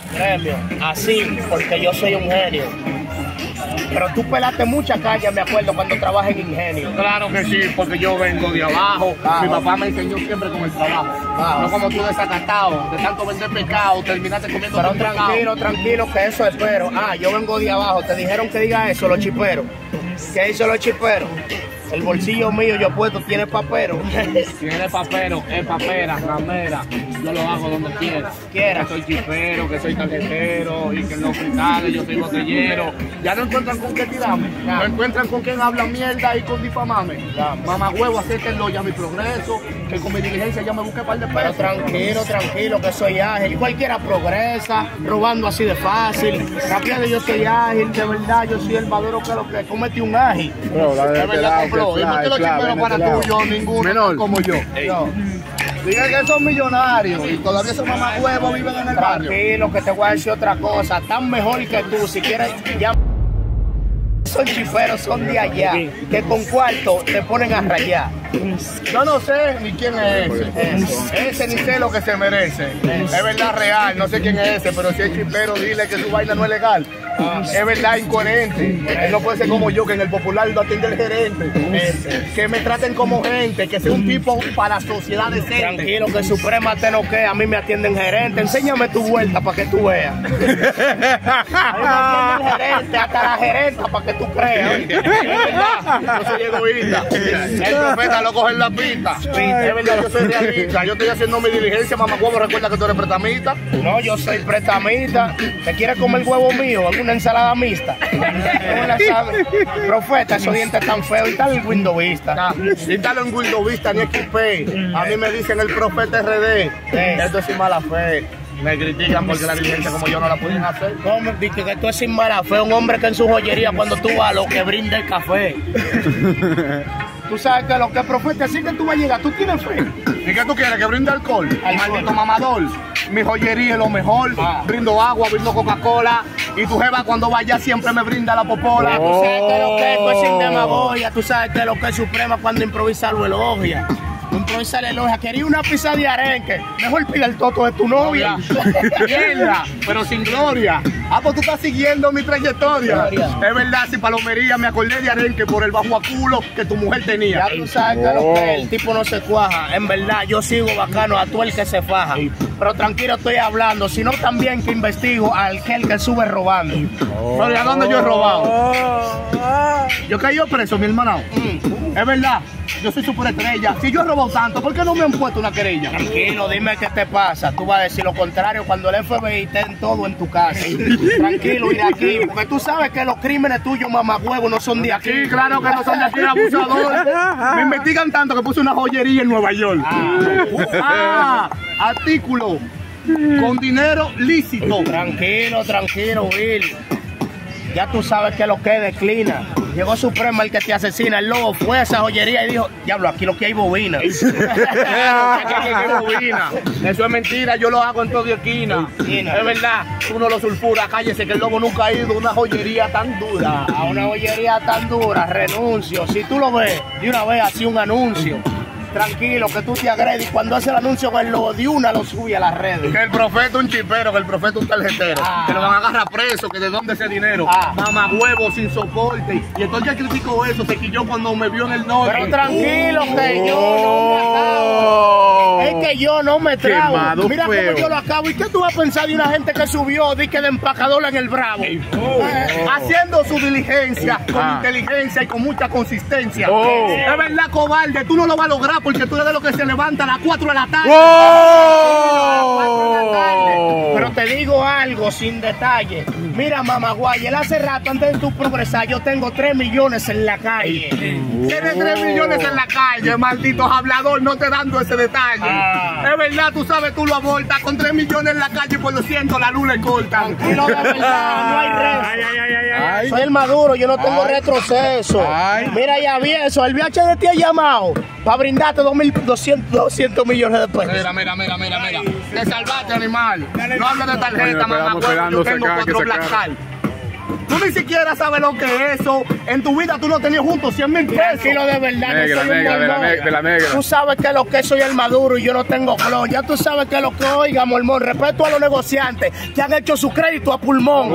Premio, así, porque yo soy un genio. Pero tú pelaste mucha calle, me acuerdo, cuando trabajas en Ingenio. Claro que sí, porque yo vengo de abajo. Mi papá me enseñó siempre con el trabajo. No como tú desacatado, de tanto vender pescado, terminaste comiendo. Pero tranquilo, que eso espero. Yo vengo de abajo. Te dijeron que diga eso, los chiperos. ¿Qué hizo los chiperos? El bolsillo mío, yo puesto, tiene papero. Tiene papero, es papera, ramera. Yo lo hago donde quiera. Que soy chipero, que soy tarjetero y que en los hospitales yo soy botellero. Ya no encuentran con qué tirarme. No encuentran con quién habla mierda y con difamarme. Mamá huevo, acérquenlo ya mi progreso, que con mi diligencia ya me busqué un par de pesos. Pero tranquilo, que soy ágil. Cualquiera progresa, robando así de fácil. Rápido, yo soy ágil, de verdad, yo soy el maduro que lo que comete un ágil. De verdad, y no quiero chiperos para tuyo, ninguno como yo. Digan que son millonarios y todavía esos mamagüevos viven en el barrio. Tranquilo, que te voy a decir otra cosa. Tan mejor que tú, si quieres, ya. Esos chiperos son de allá, que con cuarto te ponen a rayar. Yo no sé ni quién es ese. Ese ni sé lo que se merece. Es verdad real, no sé quién es ese, pero si es chipero, dile que su vaina no es legal. Es verdad incoherente. Él no puede ser como yo, que en el popular lo atiende el gerente. Que me traten como gente, que sea un tipo para la sociedad decente. Tranquilo, que Suprema te noquea, a mí me atienden gerente. Enséñame tu vuelta para que tú veas. A mí me atiende el gerente, hasta la gerenta para que tú creas. Yo soy egoísta. El profeta lo coge en la pista. Es verdad, yo soy realista. Yo estoy haciendo mi diligencia, mamá huevo. Recuerda que tú eres prestamista. No, yo soy prestamista. ¿Te quieres comer el huevo mío? Una ensalada mixta. ¿Cómo la sabes? Profeta, esos dientes tan feos. Y tal el windowista. Y tal en windowista ni XP. A mí me dicen el profeta RD. Esto es sin mala fe. Me critican porque la diligencia como yo no la pueden hacer. ¿Cómo? Dice que tú es sin mala fe. Un hombre que en su joyería cuando tú vas lo que brinda el café. Tú sabes que lo que es profeta, así que tú vas a llegar, tú tienes fe. ¿Y qué tú quieres? ¿Que brinde alcohol? Maldito mamador. Mi joyería es lo mejor. Brindo agua, brindo Coca-Cola. Y tu jeva cuando vaya siempre me brinda la popola. Tú sabes que lo que es sin demagogia. Tú sabes que lo que es Suprema cuando improvisa lo elogia. Improvisa la elogia. Quería una pizza de arenque. Mejor pide el toto de tu novia. Mierda, pero sin gloria. Pues tú estás siguiendo mi trayectoria. Es verdad, si palomería me acordé de arenque por el bajo a culo que tu mujer tenía. Ya tú sabes que lo que el tipo no se cuaja. En verdad, yo sigo bacano a todo el que se faja. Pero tranquilo estoy hablando, sino también que investigo a aquel que sube robando. Pero ¿y a dónde yo he robado? Yo caí preso, mi hermano. Es verdad, yo soy superestrella. Si yo he robado tanto, ¿por qué no me han puesto una querella? Tranquilo, dime qué te pasa. Tú vas a decir lo contrario cuando el FBI esté en todo en tu casa. Tranquilo, y de aquí, porque tú sabes que los crímenes tuyos, mamagüevo, no son de aquí. Sí, claro que no son de aquí, abusador. Me investigan tanto que puse una joyería en Nueva York. Artículo con dinero lícito. Tranquilo, Will. Ya tú sabes que lo que declina. Llegó Suprema el que te asesina. El lobo fue a esa joyería y dijo, diablo, aquí lo que hay bobina. Eso es mentira, yo lo hago en toda esquina. Es verdad, tú no lo sulfuras, cállese que el lobo nunca ha ido a una joyería tan dura. A una joyería tan dura, renuncio. Si tú lo ves, de una vez así un anuncio. Tranquilo, que tú te agredes y cuando hace el anuncio con el logo de una lo sube a las redes. Que el profeta es un chipero, que el profeta es un tarjetero, que lo van a agarrar preso, que de dónde ese dinero. Mamá huevo sin soporte. Y entonces ya criticó eso, se quilló cuando me vio en el norte. Pero tranquilo, que yo no me acabo. Es que yo no me trago. Mira cómo yo lo acabo. ¿Y qué tú vas a pensar de una gente que subió de empacador en el Bravo? Haciendo su diligencia con inteligencia y con mucha consistencia. Es verdad, cobarde, tú no lo vas a lograr porque tú eres de los que se levanta a las 4 de la tarde. Pero te digo algo sin detalle. Mira, mamaguay, él hace rato antes de tu progresar, yo tengo 3 millones en la calle. Tienes 3 millones en la calle, malditos hablador, no te dando ese detalle. Es verdad, tú sabes, tú lo abortas con 3 millones en la calle, por lo siento, la luz le corta. Tranquilo, de verdad, no hay resto. Soy el maduro, yo no tengo retroceso. Mira, ya vi eso, el VHD te ha llamado para brindarte 200 millones de pesos. Mira. Te salvaste, animal. No hables de tarjeta, mamá. Yo tengo 4 Black Card. Tú Tú ni siquiera sabes lo que es eso. En tu vida tú no tenías juntos 100,000 pesos. Tranquilo, de verdad. Negra, no soy un negra, mormón. de la negra. Tú sabes que lo que soy el Maduro y yo no tengo flor. Ya tú sabes que lo que oiga, mormón. Respeto a los negociantes que han hecho su crédito a pulmón.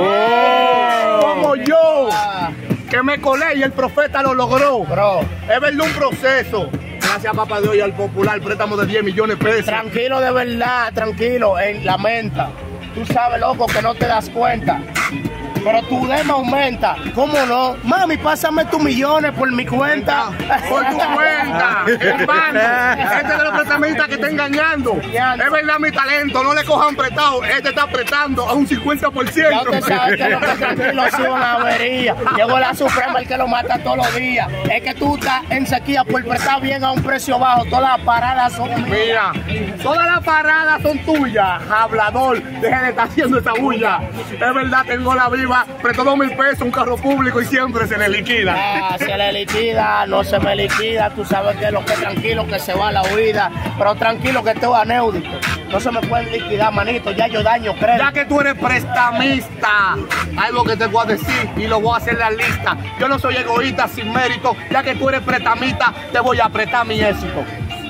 Como yo, que me colé y el profeta lo logró. Bro, Es verdad un proceso. Gracias a papá Dios y al popular, préstamo de 10 millones de pesos. tranquilo, de verdad, tranquilo. En la menta. Tú sabes, loco, que no te das cuenta. Pero tu dema aumenta. ¿Cómo no? Mami, pásame tus millones por mi cuenta. Por tu cuenta, hermano. Este de los prestamistas que está engañando. Es verdad mi talento, no le cojan prestado. Este está prestando a un 50%. Ya usted sabe que lo que tranquilo es una avería. Llegó la Suprema, el que lo mata todos los días. Es que tú estás en sequía por prestar bien a un precio bajo. Todas las paradas son mías. Mira, todas las paradas son tuyas. Hablador, deje de estar haciendo esa bulla. Es verdad, tengo la viva. Prestó 2,000 pesos, un carro público y siempre se le liquida. Ah, se le liquida, no se me liquida. Tú sabes que lo que tranquilo que se va a la huida. Pero tranquilo que esto es anéudito. No se me puede liquidar, manito. Ya yo daño crédito. Ya que tú eres prestamista, algo que te voy a decir y lo voy a hacer en la lista. Yo no soy egoísta sin mérito. Ya que tú eres prestamista, te voy a prestar mi éxito.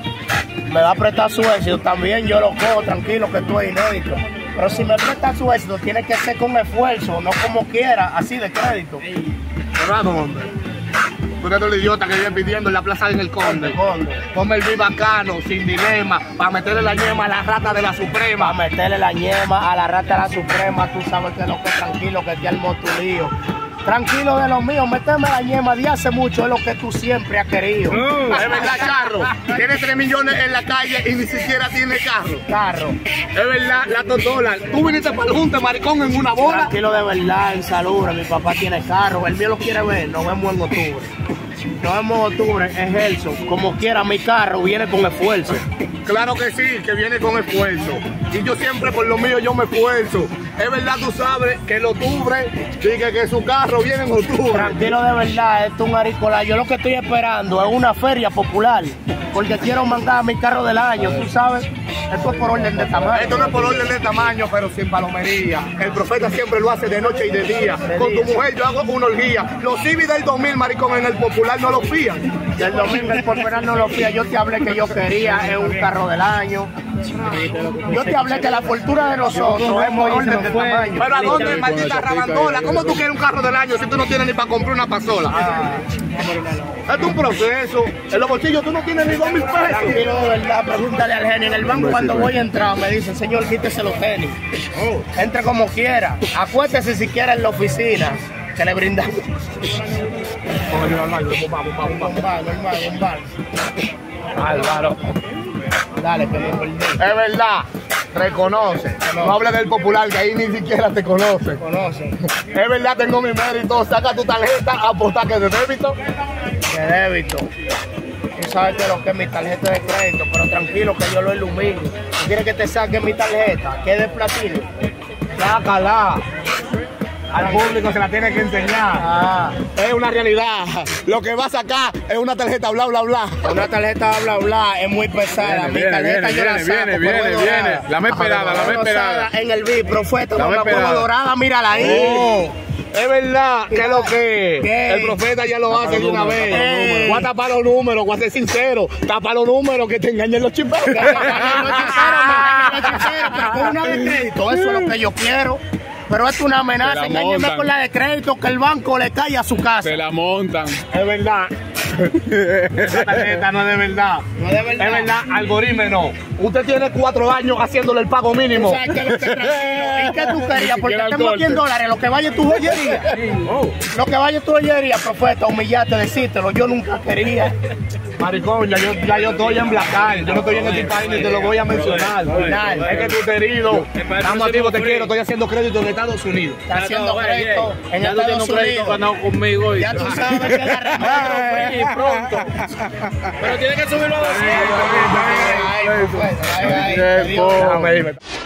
Me va a prestar su éxito también, yo lo cojo, tranquilo que tú eres inédito. Pero si me presta su éxito, tiene que ser con esfuerzo, no como quiera, así de crédito. Pero hombre, tú eres el idiota que viene pidiendo en la plaza en el Conde. Ponme el bacano, sin dilema, para meterle la ñema a la rata de la Suprema. Para meterle la ñema a la rata de la Suprema, tú sabes que lo que es tranquilo, que te armó tu lío. Tranquilo de lo mío, méteme la ñema de hace mucho, es lo que tú siempre has querido. Es verdad, carro. Tienes 3 millones en la calle y ni siquiera tiene carro. Carro. Es verdad, la $2. Tú viniste para el junte, maricón, en una bola. Tranquilo de verdad, en salud, mi papá tiene carro, el mío lo quiere ver, nos vemos en octubre. Nos vemos en octubre, es Gelson. Como quiera, mi carro viene con esfuerzo. Claro que sí, que viene con esfuerzo. Y yo siempre por lo mío yo me esfuerzo. Es verdad, tú sabes que en octubre, dice que su carro viene en octubre. Tranquilo de verdad, esto es un aricola. Yo lo que estoy esperando es una feria popular. Porque quiero mandar mi carro del año, tú sabes. Esto es por orden de tamaño. Esto no es por orden de tamaño, pero sin palomería. El profeta siempre lo hace de noche y de día. Con tu mujer yo hago una orgía. Los civis del 2000, maricón, en el popular no lo fían. Del domingo el popular no lo fía. Yo te hablé que yo quería es un carro del año. Yo te hablé que la fortuna de nosotros es por orden de tamaño. Pero ¿a dónde, maldita rabandola? ¿Cómo tú quieres un carro del año si tú no tienes ni para comprar una pasola? Esto es un proceso. En los bolsillos tú no tienes ni 2,000 pesos. Tranquilo de verdad, pregúntale al genio. En el banco cuando voy a entrar me dicen, señor, quítese los tenis. Entre como quiera. Acuéstese si quiere en la oficina. Que le brindamos. Un bar. Álvaro. Dale, que me perdí. Es verdad. Reconoce. No hables del popular que ahí ni siquiera te conoce. Es verdad, tengo mi mérito. Saca tu tarjeta, apostar que de débito. De débito. Tú sabes que lo que es mi tarjeta de crédito, pero tranquilo que yo lo ilumino. ¿Tú quieres que te saque mi tarjeta? Que es de platino. Sácala. Al público se la tiene que enseñar. Es una realidad. Lo que va a sacar es una tarjeta bla bla bla. Una tarjeta bla bla es muy pesada. Mi tarjeta yo la saco. Viene. La me esperada. En el VIP, profeta, no la pongo dorada, mírala ahí. Es verdad que lo que ¿Qué? el profeta ya lo hace de una vez. Voy a tapar los números, voy a ser sincero. Tapa los números que te engañen los chiperos. Pero con una de crédito, eso es lo que yo quiero. Pero esto es una amenaza, engáñenme con la de crédito que el banco le cae a su casa. Se la montan. Es verdad. Esa tarjeta no es de verdad. No es de verdad. Es verdad, algoritmo no. Usted tiene 4 años haciéndole el pago mínimo. ¿Sabes qué es lo que tranquilo? ¿Y qué tú querías? Porque tengo aquí en dólares, lo que vaya tu joyería. Lo que vaya tu joyería, profeta, humillate, decírtelo. Yo nunca quería. Maricón, ya yo estoy en Black Eye. Yo no estoy en este país ni te lo voy a mencionar. Es que tú te herido. Estamos activos, te quiero. Estoy haciendo crédito en Estados Unidos. Está haciendo crédito en Ya tú tienes Estados un crédito Unidos. ganado conmigo. Ya tú sabes que la remate pronto. Pero tienes que subirlo a 200. Ay, profeta, ay, ay, Dios. Déjame irme.